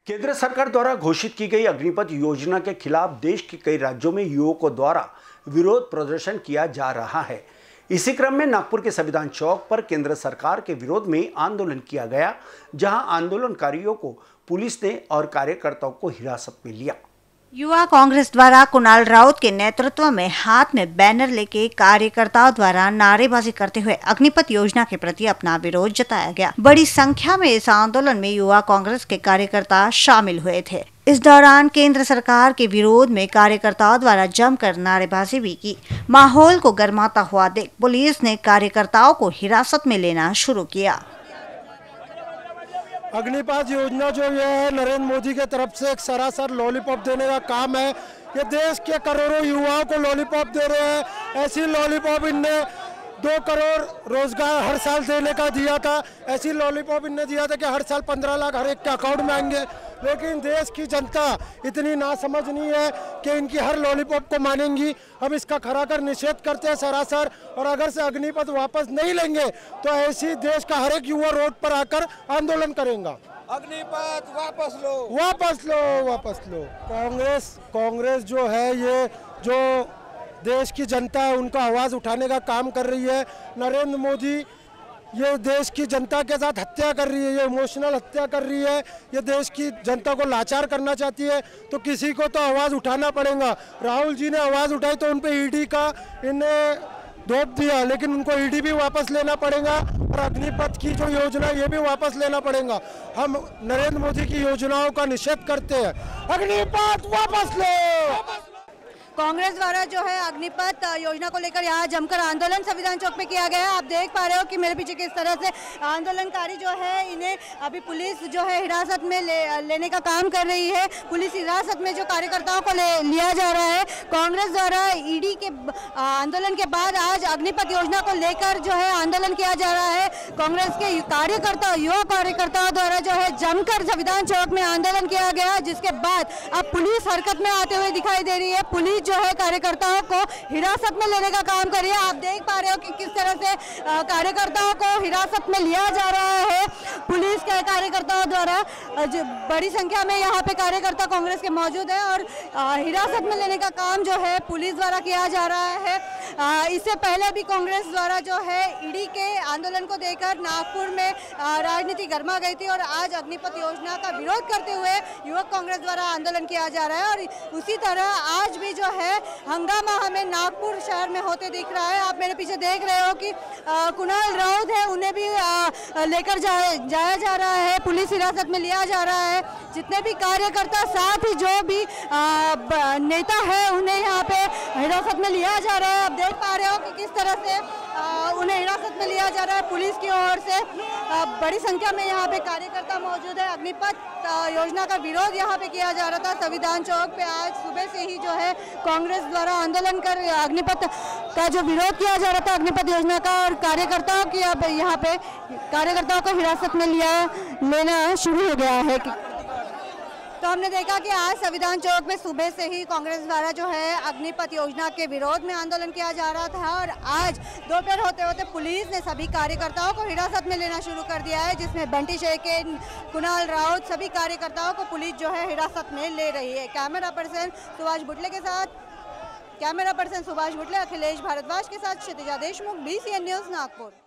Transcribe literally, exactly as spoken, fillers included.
केंद्र सरकार द्वारा घोषित की गई अग्निपथ योजना के खिलाफ देश के कई राज्यों में युवकों द्वारा विरोध प्रदर्शन किया जा रहा है। इसी क्रम में नागपुर के संविधान चौक पर केंद्र सरकार के विरोध में आंदोलन किया गया, जहां आंदोलनकारियों को पुलिस ने और कार्यकर्ताओं को हिरासत में लिया। युवा कांग्रेस द्वारा कुणाल राउत के नेतृत्व में हाथ में बैनर लेके कार्यकर्ताओं द्वारा नारेबाजी करते हुए अग्निपथ योजना के प्रति अपना विरोध जताया गया। बड़ी संख्या में इस आंदोलन में युवा कांग्रेस के कार्यकर्ता शामिल हुए थे। इस दौरान केंद्र सरकार के विरोध में कार्यकर्ताओं द्वारा जमकर नारेबाजी भी की। माहौल को गर्माता हुआ देख पुलिस ने कार्यकर्ताओं को हिरासत में लेना शुरू किया। अग्निपथ योजना जो ये है नरेंद्र मोदी के तरफ से एक सरासर लॉलीपॉप देने का काम है। ये देश के करोड़ों युवाओं को लॉलीपॉप दे रहे हैं। ऐसी लॉलीपॉप इनने दो करोड़ रोजगार हर साल देने का दिया था। ऐसी लॉलीपॉप इनने दिया था कि हर साल पंद्रह लाख हर एक के अकाउंट में आएंगे। लेकिन देश की जनता इतनी नासमझ नहीं है कि इनकी हर लॉलीपॉप को मानेंगी। हम इसका खरा कर निषेध करते हैं सरासर, और अगर से अग्निपथ वापस नहीं लेंगे तो ऐसी देश का हर एक युवा रोड पर आकर आंदोलन करेगा। अग्निपथ वापस लो, वापस लो, वापस लो। कांग्रेस कांग्रेस जो है ये जो देश की जनता है उनका आवाज़ उठाने का काम कर रही है। नरेंद्र मोदी ये देश की जनता के साथ हत्या कर रही है, ये इमोशनल हत्या कर रही है। ये देश की जनता को लाचार करना चाहती है, तो किसी को तो आवाज़ उठाना पड़ेगा। राहुल जी ने आवाज़ उठाई तो उन पे ईडी का इन्हें धोप दिया, लेकिन उनको ईडी भी वापस लेना पड़ेगा और अग्निपथ की जो योजना ये भी वापस लेना पड़ेगा। हम नरेंद्र मोदी की योजनाओं का निषेध करते हैं। अग्निपथ वापस लो। कांग्रेस द्वारा जो है अग्निपथ योजना को लेकर यहाँ जमकर आंदोलन संविधान चौक में किया गया है। आप देख पा रहे हो कि मेरे पीछे किस तरह से आंदोलनकारी जो है इन्हें अभी पुलिस जो है हिरासत में ले, लेने का काम कर रही है। पुलिस हिरासत में जो कार्यकर्ताओं को ले, लिया जा रहा है। कांग्रेस द्वारा ईडी के आंदोलन के बाद आज अग्निपथ योजना को लेकर जो है आंदोलन किया जा रहा है। कांग्रेस के कार्यकर्ता युवा कार्यकर्ताओं द्वारा जो है जमकर संविधान चौक में आंदोलन किया गया, जिसके बाद अब पुलिस हरकत में आते हुए दिखाई दे रही है। पुलिस जो है कार्यकर्ताओं को हिरासत में लेने का काम कर रही है। आप देख पा रहे हो कि किस तरह से कार्यकर्ताओं को हिरासत में लिया जा रहा है पुलिस के कार्यकर्ताओं द्वारा। बड़ी संख्या में यहाँ पे कार्यकर्ता कांग्रेस के मौजूद है और हिरासत में लेने का काम जो है पुलिस द्वारा किया जा रहा है। इससे पहले भी कांग्रेस द्वारा जो है ईडी के आंदोलन को देकर नागपुर में राजनीति गर्मा गई थी और आज अग्निपथ योजना का विरोध करते हुए युवक कांग्रेस द्वारा आंदोलन किया जा रहा है। और उसी तरह आज भी जो है हंगामा हमें नागपुर शहर में होते दिख रहा है। आप मेरे पीछे देख रहे हो कि कुणाल राउत है, उन्हें भी लेकर जा, जाया जा रहा है, पुलिस हिरासत में लिया जा रहा है। जितने भी कार्यकर्ता साथ ही जो भी आ, नेता है उन्हें यहाँ पे हिरासत में लिया जा रहा है। आप देख पा रहे हो कि किस तरह से आ, उन्हें हिरासत में लिया जा रहा है पुलिस की ओर से। आ, बड़ी संख्या में यहाँ पे कार्यकर्ता मौजूद है। अग्निपथ योजना का विरोध यहाँ पे किया जा रहा था संविधान चौक पे। आज सुबह से ही जो है कांग्रेस द्वारा आंदोलन कर अग्निपथ का जो विरोध किया जा रहा था अग्निपथ योजना का, और कार्यकर्ताओं की अब यहाँ पे कार्यकर्ताओं को हिरासत में लिया लेना शुरू हो गया है। तो हमने देखा कि आज संविधान चौक में सुबह से ही कांग्रेस द्वारा जो है अग्निपथ योजना के विरोध में आंदोलन किया जा रहा था, और आज दोपहर होते होते पुलिस ने सभी कार्यकर्ताओं को हिरासत में लेना शुरू कर दिया है, जिसमें बंटी शेखे, कुणाल राउत, सभी कार्यकर्ताओं को पुलिस जो है हिरासत में ले रही है। कैमरा पर्सन सुभाष बुटले के साथ कैमरा पर्सन सुभाष बुटले, अखिलेश भारद्वाज के साथ Kshitija Deshmukh, B C N news Nagpur.